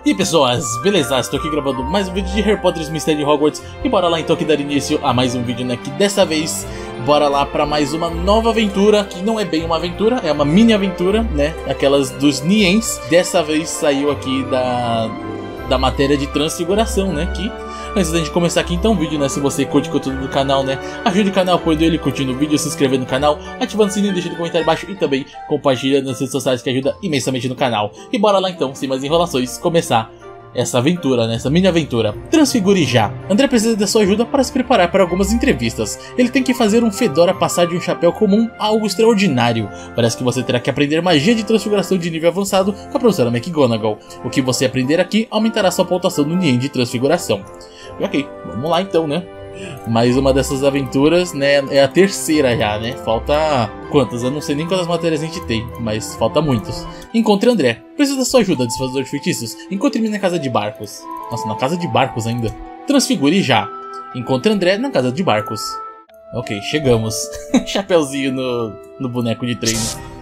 E aí pessoas, beleza? Estou aqui gravando mais um vídeo de Harry Potter e os Mistérios de Hogwarts. E bora lá então que dar início a mais um vídeo, né? Que dessa vez, bora lá para mais uma nova aventura. Que não é bem uma aventura, é uma mini aventura, né? Aquelas dos Niens. Dessa vez saiu aqui da matéria de transfiguração, né? Que antes da gente começar aqui então o vídeo, né? Se você curte o conteúdo do canal, né? Ajude o canal, apoio dele, curtindo o vídeo, se inscrevendo no canal, ativando o sininho, deixando um comentário embaixo e também compartilhando nas redes sociais que ajuda imensamente no canal. E bora lá então, sem mais enrolações, começar essa aventura, né? Essa mini aventura. Transfigure já. André precisa da sua ajuda para se preparar para algumas entrevistas. Ele tem que fazer um Fedora passar de um chapéu comum a algo extraordinário. Parece que você terá que aprender magia de transfiguração de nível avançado com a professora McGonagall. O que você aprender aqui aumentará sua pontuação no Nien de transfiguração. Ok, vamos lá então, né? Mais uma dessas aventuras, né? É a terceira já, né? Falta quantas? Eu não sei nem quantas matérias a gente tem, mas falta muitos. Encontre André. Preciso da sua ajuda, desfazedor de feitiços. Encontre-me na casa de barcos. Nossa, na casa de barcos ainda. Transfigure já. Encontre André na casa de barcos. Ok, chegamos. Chapeuzinho no boneco de treino.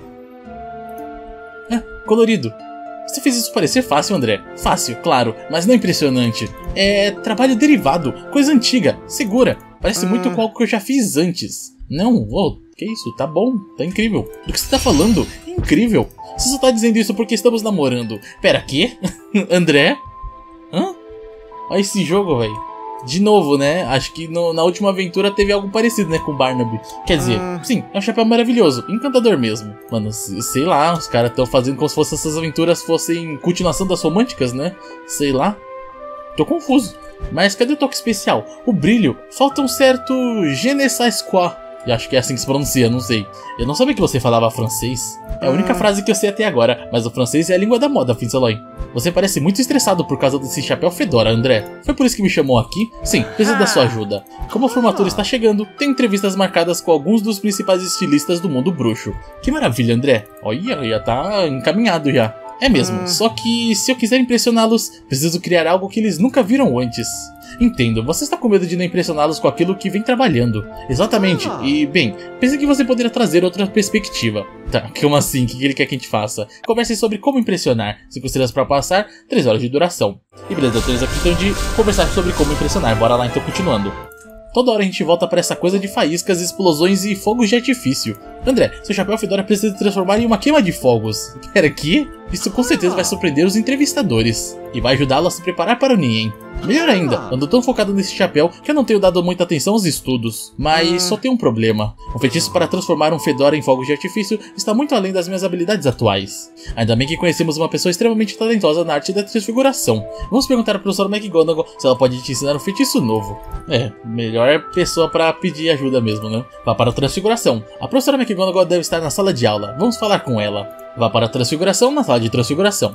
Ah, colorido. Você fez isso parecer fácil, André. Fácil, claro, mas não impressionante. É trabalho derivado, coisa antiga, segura. Parece muito com algo que eu já fiz antes. Não, que isso, tá bom, tá incrível. Do que você tá falando? Incrível. Você só tá dizendo isso porque estamos namorando. Pera, quê? André? Hã? Olha esse jogo, velho. De novo, né? Acho que na última aventura teve algo parecido, né? Com o Barnaby. Quer dizer, sim, é um chapéu maravilhoso. Encantador mesmo. Mano, sei lá, os caras estão fazendo como se essas aventuras fossem continuação das românticas, né? Sei lá. Tô confuso. Mas cadê o toque especial? O brilho. Falta um certo je ne sais quoi. E acho que é assim que se pronuncia, não sei. Eu não sabia que você falava francês. É a única frase que eu sei até agora, mas o francês é a língua da moda, Finzeloy. Você parece muito estressado por causa desse chapéu Fedora, André. Foi por isso que me chamou aqui? Sim, preciso da sua ajuda. Como a formatura está chegando, tenho entrevistas marcadas com alguns dos principais estilistas do mundo bruxo. Que maravilha, André. Olha, já tá encaminhado já. É mesmo, só que se eu quiser impressioná-los, preciso criar algo que eles nunca viram antes. Entendo, você está com medo de não impressioná-los com aquilo que vem trabalhando. Exatamente, e bem, pensei que você poderia trazer outra perspectiva. Tá, como assim? O que ele quer que a gente faça? Converse sobre como impressionar. 5 estrelas para passar, 3 horas de duração. E beleza, temos aqui então de conversar sobre como impressionar. Bora lá então, continuando. Toda hora a gente volta para essa coisa de faíscas, explosões e fogos de artifício. André, seu chapéu Fedora precisa se transformar em uma queima de fogos. Pera, que? Isso com certeza vai surpreender os entrevistadores. E vai ajudá-lo a se preparar para o Nien. Melhor ainda, ando tão focado nesse chapéu que eu não tenho dado muita atenção aos estudos. Mas só tem um problema. Um feitiço para transformar um Fedora em fogos de artifício está muito além das minhas habilidades atuais. Ainda bem que conhecemos uma pessoa extremamente talentosa na arte da transfiguração. Vamos perguntar à professora McGonagall se ela pode te ensinar um feitiço novo. É, melhor pessoa para pedir ajuda mesmo, né? Vá para a transfiguração. A professora McGonagall deve estar na sala de aula. Vamos falar com ela. Vá para a transfiguração na sala de transfiguração.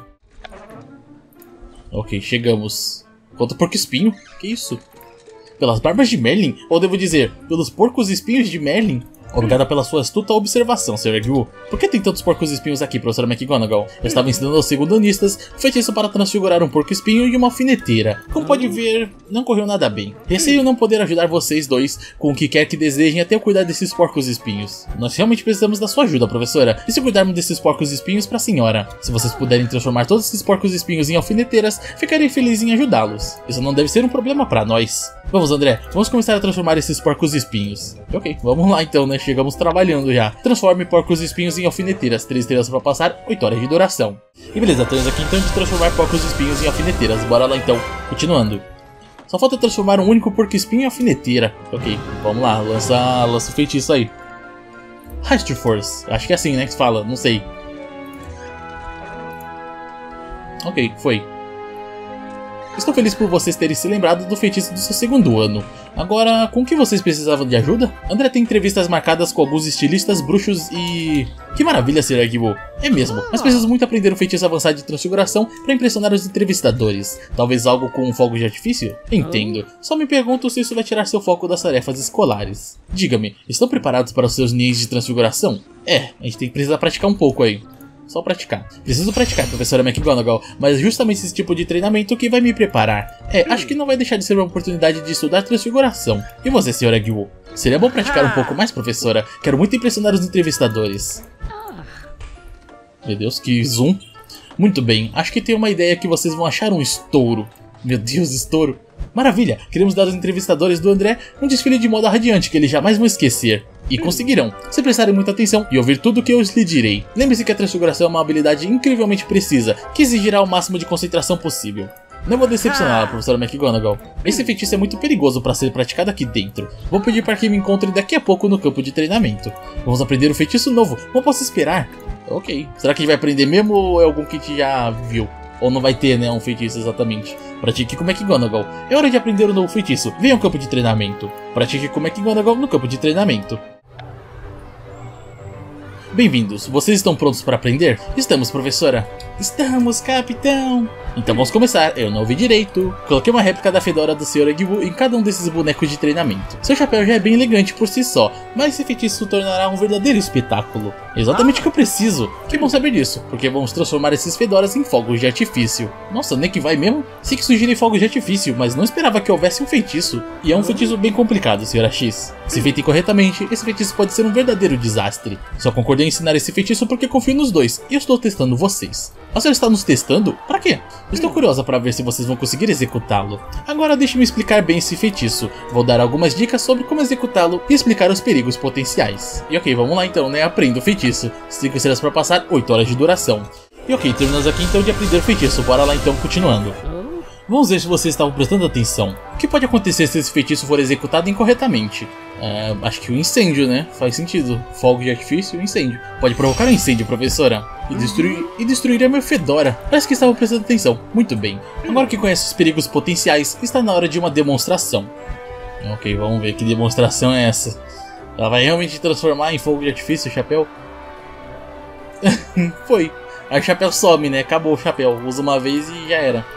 Ok, chegamos. Conta porco espinho? Que isso? Pelas barbas de Merlin? Ou devo dizer, pelos porcos espinhos de Merlin? Obrigada pela sua astuta observação, Sr. Egwu. Por que tem tantos porcos espinhos aqui, professora McGonagall? Eu estava ensinando aos segundanistas um feitiço para transfigurar um porco espinho e uma alfineteira. Como pode ver, não correu nada bem. Receio não poder ajudar vocês dois com o que quer que desejem até eu cuidar desses porcos espinhos. Nós realmente precisamos da sua ajuda, professora. E se cuidarmos desses porcos espinhos para a senhora? Se vocês puderem transformar todos esses porcos espinhos em alfineteiras, ficarei feliz em ajudá-los. Isso não deve ser um problema para nós. Vamos, André, vamos começar a transformar esses porcos espinhos. Ok, vamos lá então, né? Chegamos trabalhando já. Transforme porcos espinhos em alfineteiras. 3 estrelas para passar, 8 horas de duração. E beleza, temos aqui então de transformar porcos espinhos em alfineteiras. Bora lá então, continuando. Só falta transformar um único porco espinho em alfineteira. Ok, vamos lá, lança o feitiço aí. Heist Force, acho que é assim, né, que se fala, não sei. Ok, foi. Estou feliz por vocês terem se lembrado do feitiço do seu segundo ano. Agora, com o que vocês precisavam de ajuda? André tem entrevistas marcadas com alguns estilistas, bruxos e... Que maravilha, Sr. Egwu. É mesmo, mas preciso muito aprender um feitiço avançado de transfiguração para impressionar os entrevistadores. Talvez algo com um fogo de artifício? Entendo. Só me pergunto se isso vai tirar seu foco das tarefas escolares. Diga-me, estão preparados para os seus Niens de transfiguração? É, a gente tem que precisar praticar um pouco aí. Só praticar. Preciso praticar, professora McGonagall, mas justamente esse tipo de treinamento que vai me preparar. Acho que não vai deixar de ser uma oportunidade de estudar transfiguração. E você, Sr. Egwu? Seria bom praticar um pouco mais, professora? Quero muito impressionar os entrevistadores. Meu Deus, que zoom. Muito bem, acho que tenho uma ideia que vocês vão achar um estouro. Meu Deus, estouro. Maravilha, queremos dar aos entrevistadores do André um desfile de moda radiante que eles jamais vão esquecer. E conseguirão, se prestarem muita atenção e ouvir tudo o que eu lhe direi. Lembre-se que a transfiguração é uma habilidade incrivelmente precisa, que exigirá o máximo de concentração possível. Não vou decepcionar, professora McGonagall. Esse feitiço é muito perigoso para ser praticado aqui dentro. Vou pedir para que me encontre daqui a pouco no campo de treinamento. Vamos aprender um feitiço novo, não posso esperar. Ok, será que a gente vai aprender mesmo ou é algum que a gente já viu? Ou não vai ter, né, um feitiço exatamente. Pratique com McGonagall. É hora de aprender um novo feitiço. Venha ao campo de treinamento. Pratique com McGonagall no campo de treinamento. Bem-vindos. Vocês estão prontos para aprender? Estamos, professora. Estamos, capitão. Então vamos começar. Eu não ouvi direito. Coloquei uma réplica da fedora do Sr. Agwu em cada um desses bonecos de treinamento. Seu chapéu já é bem elegante por si só, mas esse feitiço se tornará um verdadeiro espetáculo. Exatamente o que eu preciso. Que bom saber disso, porque vamos transformar esses fedoras em fogos de artifício. Nossa, nem que vai mesmo? Sei que sugeri fogos de artifício, mas não esperava que houvesse um feitiço. E é um feitiço bem complicado, Sra. X. Se feito incorretamente, esse feitiço pode ser um verdadeiro desastre. Só concordei em ensinar esse feitiço porque confio nos dois, e eu estou testando vocês. A senhora está nos testando? Pra quê? Estou curiosa para ver se vocês vão conseguir executá-lo. Agora deixe-me explicar bem esse feitiço. Vou dar algumas dicas sobre como executá-lo e explicar os perigos potenciais. E ok, vamos lá então, né? Aprenda o feitiço. 5 estrelas para passar, 8 horas de duração. E ok, terminamos aqui então de aprender o feitiço. Bora lá então, continuando. Vamos ver se vocês estavam prestando atenção. O que pode acontecer se esse feitiço for executado incorretamente? Acho que o incêndio, né? Faz sentido. Fogo de artifício e incêndio. Pode provocar um incêndio, professora. E destruir a minha fedora. Parece que estavam prestando atenção. Muito bem. Agora que conhece os perigos potenciais, está na hora de uma demonstração. Ok, vamos ver que demonstração é essa. Ela vai realmente transformar em fogo de artifício o chapéu? Foi. Aí o chapéu some, né? Acabou o chapéu. Usa uma vez e já era.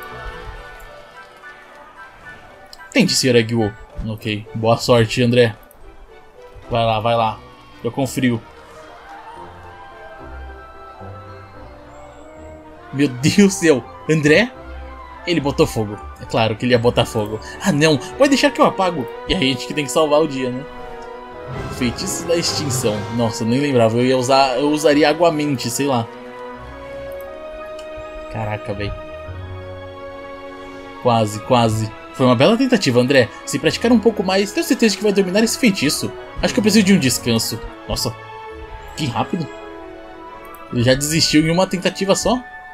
Tente, Sr. Agwu. Ok, boa sorte, André. Vai lá, vai lá. Tô com frio. Meu Deus do céu, André? Ele botou fogo. É claro que ele ia botar fogo. Ah não, vai deixar que eu apago. E aí a gente que tem que salvar o dia, né? Feitiço da extinção. Nossa, eu nem lembrava. Eu usaria aguamente, sei lá. Caraca, velho. Quase, quase. Foi uma bela tentativa, André. Se praticar um pouco mais, tenho certeza que vai dominar esse feitiço. Acho que eu preciso de um descanso. Nossa, que rápido. Ele já desistiu em uma tentativa só?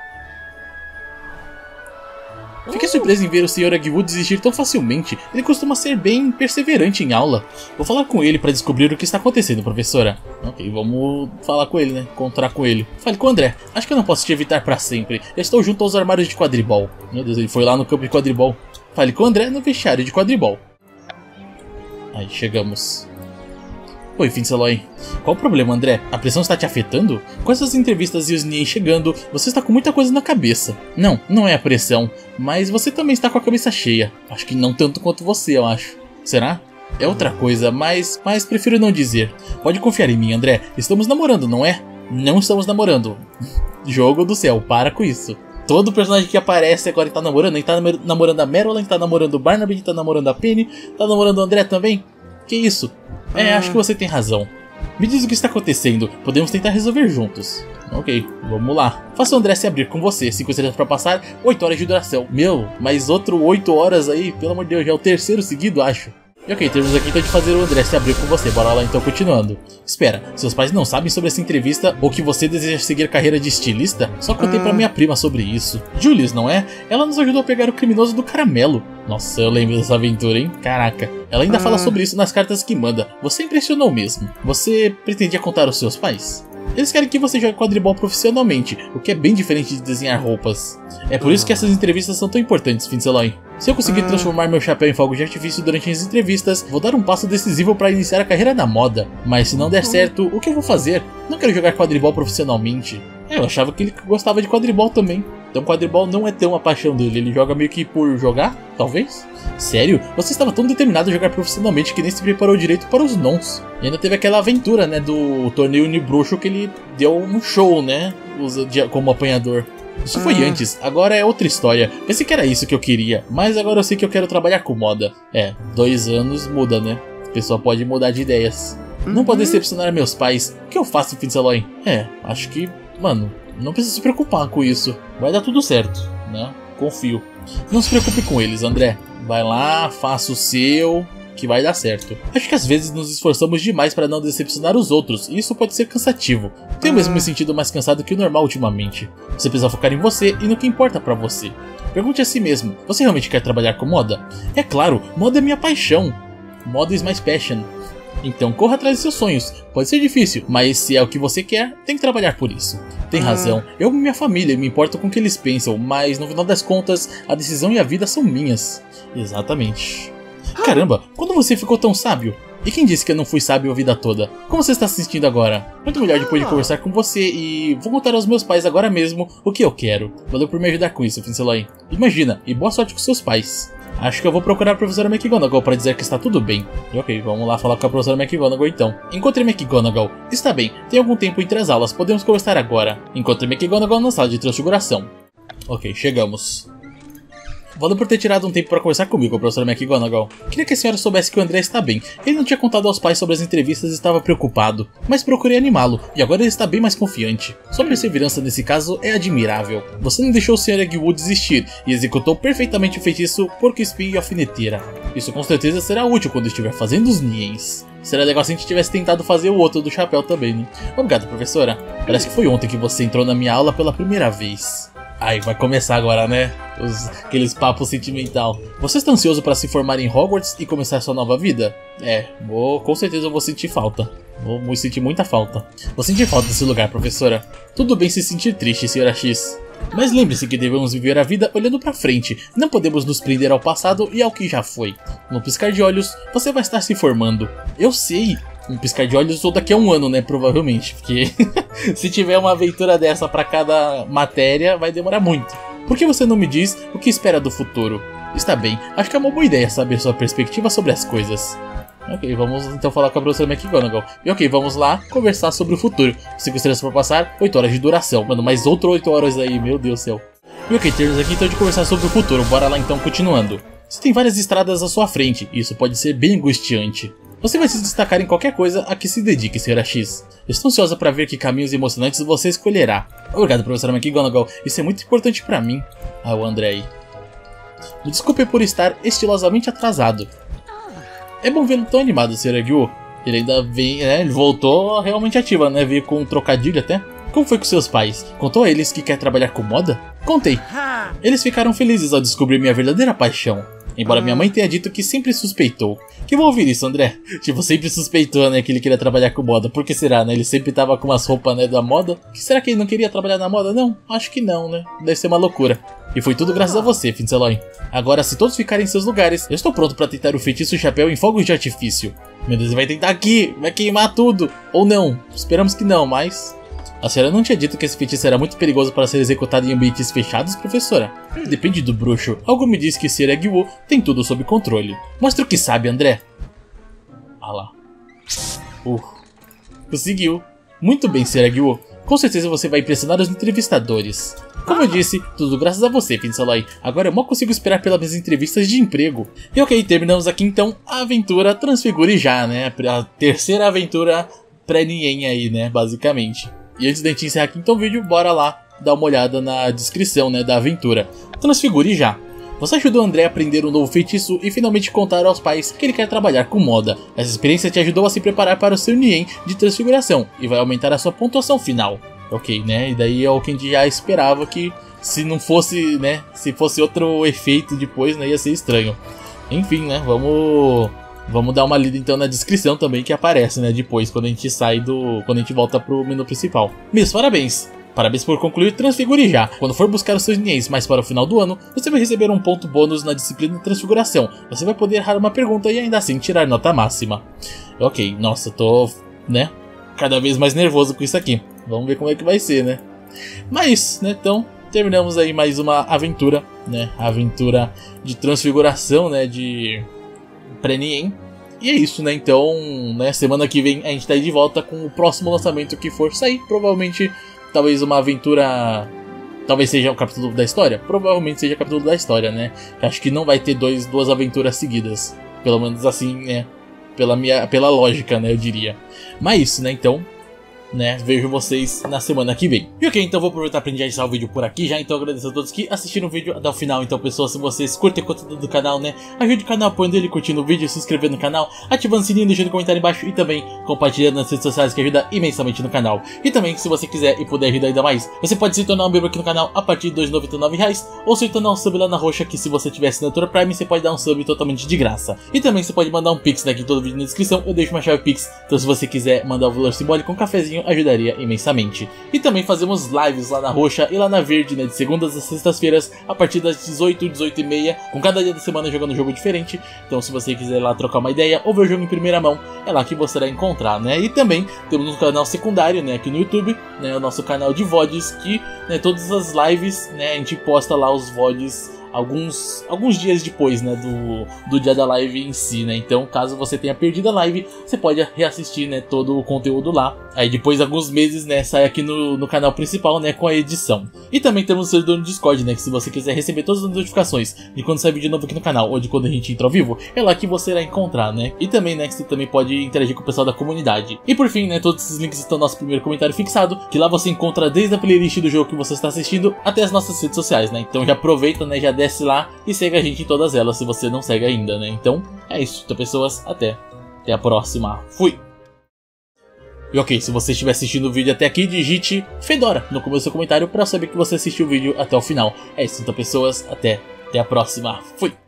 Fiquei surpreso em ver o Sr. Agwu desistir tão facilmente. Ele costuma ser bem perseverante em aula. Vou falar com ele para descobrir o que está acontecendo, professora. Ok, vamos falar com ele, né? Encontrar com ele. Fale com o André. Acho que eu não posso te evitar para sempre. Eu estou junto aos armários de quadribol. Meu Deus, ele foi lá no campo de quadribol. Fale com o André no vestiário de quadribol. Aí, chegamos. Oi, Finceloy. Qual o problema, André? A pressão está te afetando? Com essas entrevistas e os Nien chegando, você está com muita coisa na cabeça. Não, não é a pressão, mas você também está com a cabeça cheia. Acho que não tanto quanto você, eu acho. Será? É outra coisa, mas prefiro não dizer. Pode confiar em mim, André. Estamos namorando, não é? Não estamos namorando. Jogo do céu, para com isso. Todo personagem que aparece agora tá namorando. Ele tá namorando a Madeline, tá namorando o Barnaby, tá namorando a Penny, tá namorando o André também. Que isso? Acho que você tem razão. Me diz o que está acontecendo, podemos tentar resolver juntos. Ok, vamos lá. Faça o André se abrir com você, 5 estrelas pra passar, 8 horas de duração. Meu, mais outro 8 horas aí, pelo amor de Deus, já é o terceiro seguido, acho. E ok, temos aqui então de fazer o André se abrir com você, bora lá então continuando. Espera, seus pais não sabem sobre essa entrevista ou que você deseja seguir carreira de estilista? Só contei pra minha prima sobre isso. Julius, não é? Ela nos ajudou a pegar o criminoso do caramelo. Nossa, eu lembro dessa aventura, hein? Caraca. Ela ainda fala sobre isso nas cartas que manda. Você impressionou mesmo. Você pretendia contar aos seus pais? Eles querem que você jogue quadribol profissionalmente, o que é bem diferente de desenhar roupas. É por isso que essas entrevistas são tão importantes, Finceloy. Se eu conseguir transformar meu chapéu em fogo de artifício durante as entrevistas, vou dar um passo decisivo para iniciar a carreira na moda. Mas se não der certo, o que eu vou fazer? Não quero jogar quadribol profissionalmente. Eu achava que ele gostava de quadribol também. Então quadribol não é tão a paixão dele, ele joga meio que por jogar, talvez? Sério? Você estava tão determinado a jogar profissionalmente que nem se preparou direito para os nons. E ainda teve aquela aventura, né, do torneio Unibruxo que ele deu um show, né, como apanhador. Isso foi antes, agora é outra história. Pensei que era isso que eu queria, mas agora eu sei que eu quero trabalhar com moda. 2 anos muda, né? A pessoa pode mudar de ideias. Não pode decepcionar meus pais. O que eu faço, Finceloy? Acho que... Mano, Não precisa se preocupar com isso. Vai dar tudo certo, né? Confio. Não se preocupe com eles, André. Vai lá, faça o seu, que vai dar certo. Acho que às vezes nos esforçamos demais para não decepcionar os outros, e isso pode ser cansativo. Tenho mesmo me sentido mais cansado que o normal ultimamente. Você precisa focar em você e no que importa pra você. Pergunte a si mesmo, você realmente quer trabalhar com moda? É claro, moda é minha paixão. Moda is my passion. Então corra atrás de seus sonhos. Pode ser difícil, mas se é o que você quer, tem que trabalhar por isso. Tem razão, eu e minha família me importo com o que eles pensam, mas no final das contas, a decisão e a vida são minhas. Exatamente. Caramba, quando você ficou tão sábio? E quem disse que eu não fui sábio a vida toda? Como você está se sentindo agora? Muito melhor depois de conversar com você e vou contar aos meus pais agora mesmo o que eu quero. Valeu por me ajudar com isso, Finceloy. Imagina, e boa sorte com seus pais. Acho que eu vou procurar a professora McGonagall para dizer que está tudo bem. Ok, vamos lá falar com a professora McGonagall então. Encontre McGonagall. Está bem, tem algum tempo entre as aulas, podemos conversar agora. Encontre McGonagall na sala de transfiguração. Ok, chegamos. Valeu por ter tirado um tempo para conversar comigo, professora McGonagall. Queria que a senhora soubesse que o André está bem. Ele não tinha contado aos pais sobre as entrevistas e estava preocupado, mas procurei animá-lo, e agora ele está bem mais confiante. Sua perseverança nesse caso é admirável. Você não deixou o Sr. Eggwood desistir, e executou perfeitamente o feitiço Porco Espinho e Alfineteira. Isso com certeza será útil quando estiver fazendo os Niens. Seria legal se a gente tivesse tentado fazer o outro do chapéu também, né? Obrigado, professora. Parece que foi ontem que você entrou na minha aula pela primeira vez. Ai, vai começar agora, né? Aqueles papos sentimental. Você está ansioso para se formar em Hogwarts e começar sua nova vida? Com certeza eu vou sentir falta. Vou sentir muita falta. Vou sentir falta desse lugar, professora. Tudo bem se sentir triste, Sra. X. Mas lembre-se que devemos viver a vida olhando pra frente. Não podemos nos prender ao passado e ao que já foi. No piscar de olhos, você vai estar se formando. Eu sei. Um piscar de olhos ou daqui a um ano, né, provavelmente, porque se tiver uma aventura dessa pra cada matéria, vai demorar muito. Por que você não me diz o que espera do futuro? Está bem, acho que é uma boa ideia saber sua perspectiva sobre as coisas. Ok, vamos então falar com a professora McGonagall. E ok, vamos lá conversar sobre o futuro. 5 estrelas por passar, 8 horas de duração. Mano, mais outro 8 horas aí, meu Deus do céu. E ok, temos aqui então de conversar sobre o futuro, bora lá então continuando. Você tem várias estradas à sua frente, e isso pode ser bem angustiante. Você vai se destacar em qualquer coisa a que se dedique, Sra. X. Estou ansiosa para ver que caminhos emocionantes você escolherá. Obrigado, professora McGonagall. Isso é muito importante para mim. Ah, o André aí. Me desculpe por estar estilosamente atrasado. É bom vê-lo tão animado, Sr. Eggwood. Ele ainda vem, né? Ele voltou realmente ativa, né? Veio com um trocadilho até. Como foi com seus pais? Contou a eles que quer trabalhar com moda? Contei. Eles ficaram felizes ao descobrir minha verdadeira paixão. Embora minha mãe tenha dito que sempre suspeitou. Que bom ouvir isso, André. Tipo, sempre suspeitou, né, que ele queria trabalhar com moda. Por que será, né? Ele sempre tava com umas roupas, né, da moda. Que será que ele não queria trabalhar na moda? Não, acho que não, né? Deve ser uma loucura. E foi tudo graças a você, Finceloy. Agora, se todos ficarem em seus lugares, eu estou pronto para tentar o feitiço chapéu em fogos de artifício. Meu Deus, ele vai tentar aqui, vai queimar tudo. Ou não, esperamos que não, mas... A senhora não tinha dito que esse feitiço era muito perigoso para ser executado em ambientes fechados, professora? Depende do bruxo. Algo me diz que Sr. Eggwood tem tudo sob controle. Mostra o que sabe, André. Ah lá. Conseguiu. Muito bem, Sr. Eggwood. Com certeza você vai impressionar os entrevistadores. Como eu disse, tudo graças a você, Finceloy. Agora eu mal consigo esperar pelas minhas entrevistas de emprego. E ok, terminamos aqui então a aventura Transfigure Já, né? A terceira aventura pré-Nien aí, né? Basicamente. E antes da gente encerrar aqui então o vídeo, bora lá dar uma olhada na descrição, né, da aventura. Transfigure Já. Você ajudou André a aprender um novo feitiço e finalmente contar aos pais que ele quer trabalhar com moda. Essa experiência te ajudou a se preparar para o seu Nien de transfiguração e vai aumentar a sua pontuação final. Ok, né, e daí é o que a gente já esperava, que se não fosse, né, se fosse outro efeito depois, né, ia ser estranho. Enfim, né, Vamos dar uma lida então na descrição também que aparece, né, depois, quando a gente sai quando a gente volta pro menu principal. Meus parabéns! Parabéns por concluir Transfigure Já. Quando for buscar os seus Niens mais para o final do ano, você vai receber um ponto bônus na disciplina Transfiguração. Você vai poder errar uma pergunta e ainda assim tirar nota máxima. Ok, nossa, tô, né, cada vez mais nervoso com isso aqui. Vamos ver como é que vai ser, né. Mas, né, então, terminamos aí mais uma aventura, né, a aventura de Transfiguração, né, de... pré-Nien. E é isso, né? Então, né, semana que vem a gente tá aí de volta com o próximo lançamento que for sair. Provavelmente, talvez uma aventura... Talvez seja o capítulo da história. Provavelmente seja o capítulo da história, né? Acho que não vai ter duas aventuras seguidas. Pelo menos assim, né? Pela lógica, né? Eu diria. Mas isso, né? Então, né, vejo vocês na semana que vem. E ok, então vou aproveitar pra encerrar o vídeo por aqui já, então agradeço a todos que assistiram o vídeo até o final. Então pessoal, se vocês curtem o conteúdo do canal, né, ajude o canal apoiando ele, curtindo o vídeo, se inscrevendo no canal, ativando o sininho, deixando um comentário embaixo e também compartilhando nas redes sociais, que ajuda imensamente no canal. E também, se você quiser e puder ajudar ainda mais, você pode se tornar um membro aqui no canal a partir de R$ 2,99 ou se tornar um sub lá na roxa, que se você tiver assinatura Prime, você pode dar um sub totalmente de graça. E também você pode mandar um Pix, né, que todo vídeo na descrição eu deixo uma chave Pix, então se você quiser mandar o valor simbólico, um cafezinho ajudaria imensamente. E também fazemos lives lá na roxa e lá na verde, né, de segundas a sextas-feiras, a partir das 18, 18h30, com cada dia da semana jogando um jogo diferente. Então se você quiser ir lá trocar uma ideia ou ver o jogo em primeira mão, é lá que você vai encontrar, né. E também temos um canal secundário, né, aqui no YouTube, né, o nosso canal de VODs, que, né, todas as lives, né, a gente posta lá os VODs alguns dias depois, né, do dia da live em si, né. Então, caso você tenha perdido a live, você pode reassistir, né, todo o conteúdo lá. Aí depois, alguns meses, né, sai aqui no canal principal, né, com a edição. E também temos o servidor no Discord, né, que se você quiser receber todas as notificações de quando sai vídeo novo aqui no canal, ou de quando a gente entra ao vivo, é lá que você irá encontrar, né. E também, né, que você também pode interagir com o pessoal da comunidade. E por fim, né, todos esses links estão no nosso primeiro comentário fixado, que lá você encontra desde a playlist do jogo que você está assistindo até as nossas redes sociais, né. Então já aproveita, né, já desce lá e segue a gente em todas elas, se você não segue ainda, né. Então é isso, então pessoas, até a próxima, fui! E ok, se você estiver assistindo o vídeo até aqui, digite Fedora no começo do seu comentário para saber que você assistiu o vídeo até o final. É isso, então pessoas, até a próxima, fui!